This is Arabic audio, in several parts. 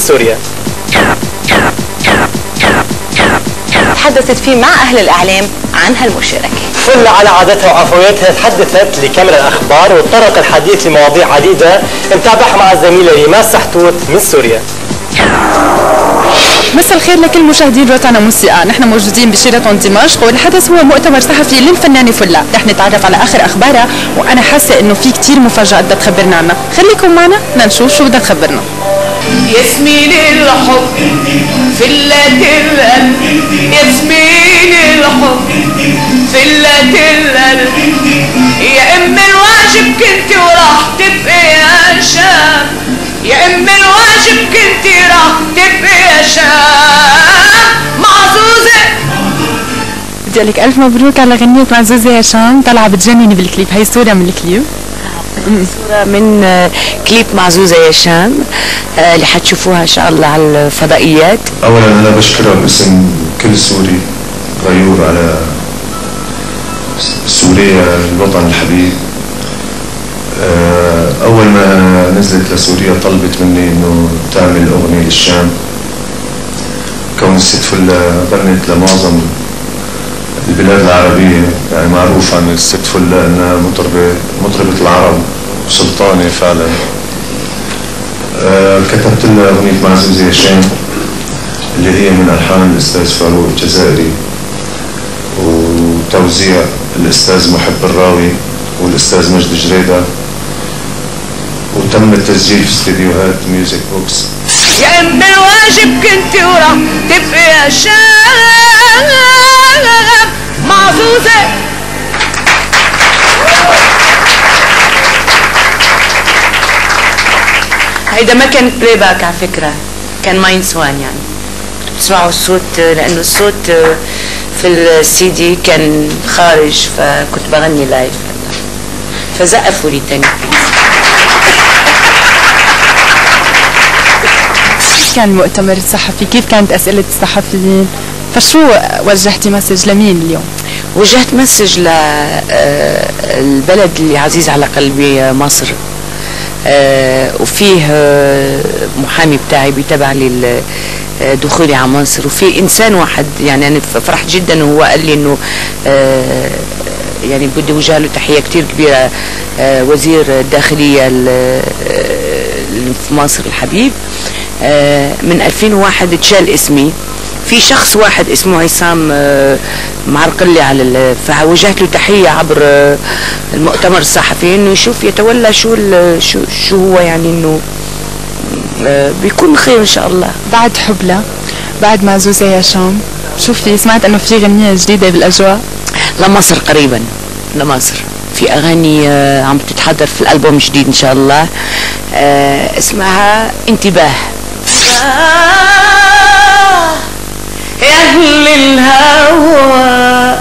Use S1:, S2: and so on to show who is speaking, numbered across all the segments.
S1: سوريا.
S2: تحدثت فيه مع أهل الإعلام عن هالمشاركة.
S1: فلة على عادتها وعفويتها تحدثت لكاميرا الأخبار وتطرق الحديث لمواضيع عديدة نتابعها مع الزميلة ريماس سحتوت من سوريا.
S3: مساء الخير لكل مشاهدين روتانا موسيقى، نحن موجودين بشيراتون دمشق والحدث هو مؤتمر صحفي للفنانة فلة، رح نتعرف على آخر أخبارها وأنا حاسة إنه في كتير مفاجآت بدها تخبرنا عنها، خليكم معنا نشوف شو بدها تخبرنا.
S4: ياسمين الحب فلة القلب، ياسمين الحب فلة القلب، يا ام الواجب كنتي وراح تبقي يا شام، يا ام الواجب كنتي راح تبقي يا شام. معزوزة
S3: بدي أقول لك ألف مبروك على غنية معزوزة يا شام، طالعة بتجنني بالكليب، هي صورة من الكليب.
S4: صورة من كليب معزوزة يا شام اللي حتشوفوها ان شاء الله على الفضائيات.
S5: اولا انا بشكرها باسم كل سوري غيور على سوريا الوطن الحبيب. اول ما نزلت لسوريا طلبت مني انه تعمل اغنية للشام، كون الست فلة غنت لمعظم البلاد العربية، يعني معروف عن الست فلة انها مطربة العرب وسلطانة فعلا. كتبت لها اغنية معزوزة يا شام اللي هي من الحان الاستاذ فاروق الجزائري وتوزيع الاستاذ محب الراوي والاستاذ مجد جريدة، وتم التسجيل في استديوهات ميوزك بوكس.
S4: يا ام الواجب كنتي وراح تبقي يا شام معزوزة. هيدا ما كان بلاي باك على فكرة، كان ماين سوان، يعني كنتوا بتسمعوا الصوت لأنه الصوت في السي دي كان خارج فكنت بغني لايف فزقفوا لي تاني.
S3: كيف كان المؤتمر الصحفي؟ كيف كانت أسئلة الصحفيين؟ فشو وجهتي مسج لمين اليوم؟
S4: وجهت مسج للبلد اللي عزيز على قلبي مصر، وفيه محامي بتاعي بيتابع لي دخولي على مصر، وفي انسان واحد يعني انا فرحت جدا وهو قال لي انه يعني بدي اوجه له تحيه كثير كبيره، وزير الداخليه في مصر الحبيب. من 2001 اتشال اسمي، في شخص واحد اسمه عصام معرقل لي على فوجهت له تحيه عبر المؤتمر الصحفي انه يشوف يتولى شو هو، يعني انه بيكون خير ان شاء الله.
S3: بعد حبلة، بعد معزوزة يا شام، شو في؟ سمعت انه في غنية جديدة بالاجواء
S4: لمصر قريبا، لمصر في اغاني عم تتحضر في الالبوم الجديد ان شاء الله، اسمها انتباه. يا أهل الهوى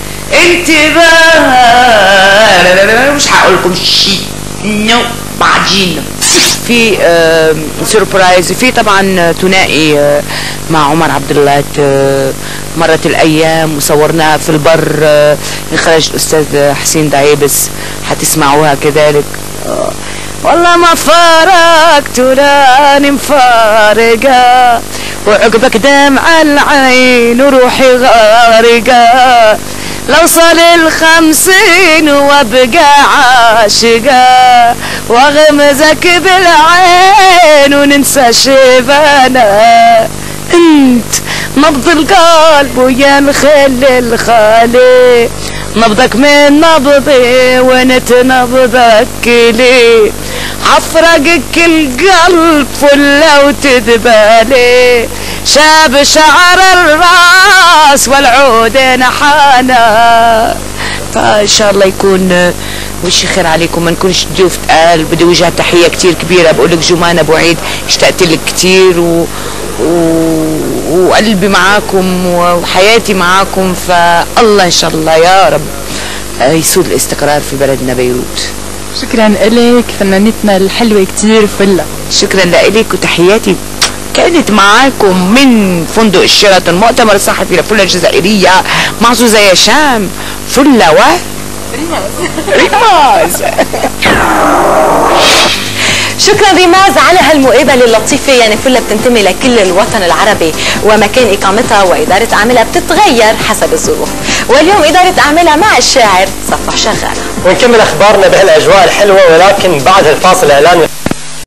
S4: انتباه، مش هقول لكم شيء بعدين. في سربرايز، في طبعا ثنائي مع عمر عبد الله مرت الايام وصورناها في البر، اخراج الاستاذ حسين دعيبس، حتسمعوها كذلك. والله ما فارقت وراني مفارقة، وعقبك دمع العين وروحي غارقة، لو صار 50 وابقى عاشقة، واغمزك بالعين وننسى شيبانا. انت نبض القلب ويا الخل الخالي، نبضك من نبضي وانت نبضك لي، حفرقك القلب فله وتدبالي، شاب شعر الراس والعود نحانا. فان شاء الله يكون وش خير عليكم، ما نكونش ضيوف تقال. بدي وجه تحيه كثير كبيره، بقول لك جمان ابو عيد اشتقت لك كثير وقلبي معاكم وحياتي معاكم، فالله ان شاء الله يا رب يسود الاستقرار في بلدنا بيروت.
S3: شكرا لك فنانتنا الحلوة كتير فلة.
S4: شكرا لك وتحياتي كانت معاكم من فندق الشيراتون، مؤتمر صحفي لفلة الجزائرية معزوزة يا شام، فلة ريماز.
S2: شكرا ريماز على هالمقابله اللطيفه، يعني فلها بتنتمي لكل الوطن العربي ومكان اقامتها واداره اعمالها بتتغير حسب الظروف، واليوم اداره اعمالها مع الشاعر صفح شغاله.
S1: ونكمل اخبارنا بهالاجواء الحلوه ولكن بعد الفاصل الاعلاني.